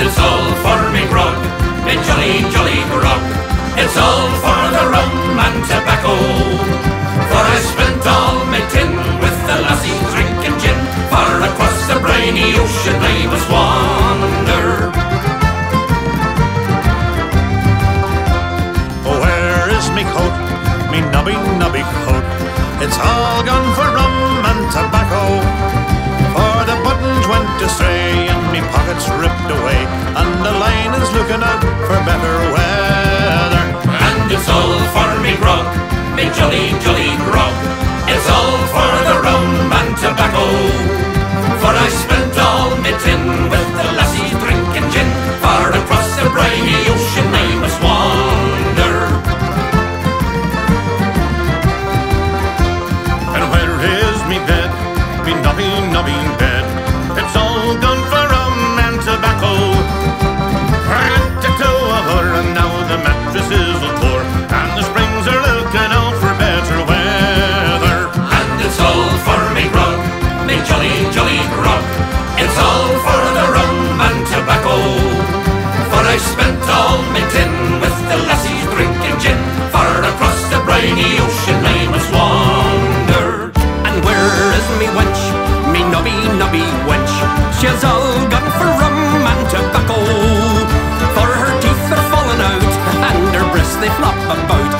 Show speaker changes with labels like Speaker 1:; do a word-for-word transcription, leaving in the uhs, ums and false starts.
Speaker 1: it's all for me grog, me jolly, jolly grog. It's all for the rum and tobacco. For I spent all my tin with the lassies drinking gin. Far across the briny ocean I must wander.
Speaker 2: Oh, where is me coat, me nubby, nubby coat? It's all gone for rum and tobacco. For the buttons went astray and me pockets ripped away, and the line is looking out for better weather.
Speaker 1: And it's all for me grog, me jolly, jolly grog. It's all for the rum and tobacco. For I spent all my tin with the lassie drinking gin. Far across the briny ocean I must wander.
Speaker 2: And where is me bed, me nubby, nubby bed? It's all done for rum and tobacco. I went to tow of her and now the mattress is all poor, and the springs are looking out for better weather.
Speaker 1: And it's all for me grog, me jolly, jolly grog. It's all for the rum and tobacco. For I spent all my tin with the lassies drinking gin. Far across the briny ocean I must wander.
Speaker 3: And where is me wench, me nubby, nubby wench? She's all gone for rum and tobacco. For her teeth are falling out and her breasts they flop about.